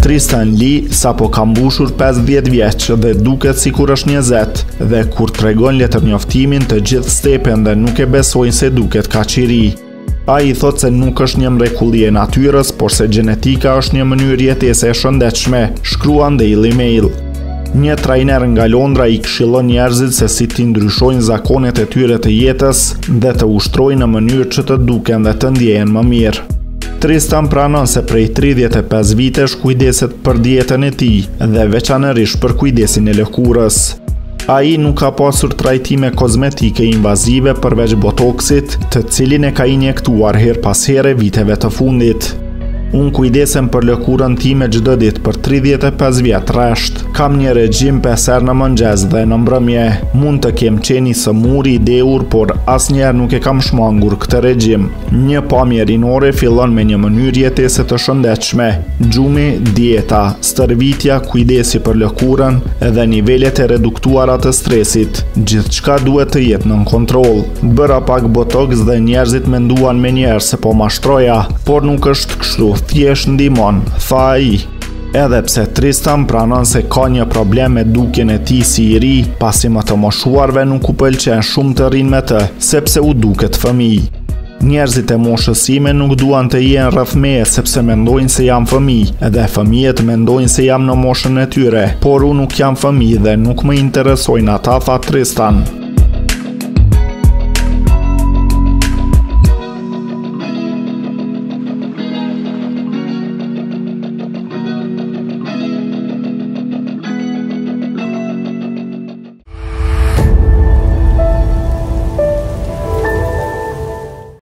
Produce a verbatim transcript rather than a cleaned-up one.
Tristan Lee sapo ka mbushur pesëdhjetë vjeç dhe duket sikur është njëzet, dhe kur tregon letërnjoftimin të gjithë stepen dhe nuk e besojnë se duket kaq i ri. Ai thot se nuk është një mrekulli e natyrës, por se gjenetika është një mënyrë jetese e shëndetshme, shkruan Daily Mail. Një trajner nga Londra i këshillon njerëzit se si t'i ndryshojnë zakonet e tyre të jetës dhe të ushtrojnë në mënyrë që të duken dhe të ndjehen më mirë. Tristan pranon se prej tridhjetë e pesë vitesh kujdeset për dietën e tij dhe veçanërisht për kujdesin e lëkurës. Ai nuk ka pasur trajtime kozmetike invazive përveç botoksit, të cilin e ka injektuar her pas here viteve të fundit. Unë kujdesem për lëkurën time çdo ditë për tridhjetë e pesë vjet rresht. Kam një regjim pesë herë në mëngjes dhe në mbrëmje. Mund të kem qeni së muri i dheur, por asnjëherë nuk e kam shmangur këtë regjim. Një pamje rinore fillon me një mënyrë jetese të shëndetshme: gjumi, dieta, stërvitja, kujdesi për lëkurën dhe nivelet e reduktuara të stresit. Gjithçka duhet të jetë nën kontroll. Bëra pak botox dhe njerëzit menduan menjëherë se po mashtroja, por nuk është kështu. Thjesht ndihmon, tha ai. Edhe pse Tristan pranon se ka një problem me dukjen e tij si i ri, pasi më të moshuarve nuk u pëlqen shumë të rinë me të, sepse u duket fëmijë. Njerëzit e moshës sime nuk duan të jenë rreth meje sepse mendojnë se jam fëmijë, edhe fëmijët mendojnë se jam në moshën e tyre, por unë nuk jam fëmijë dhe nuk më interesojnë ata, tha Tristan.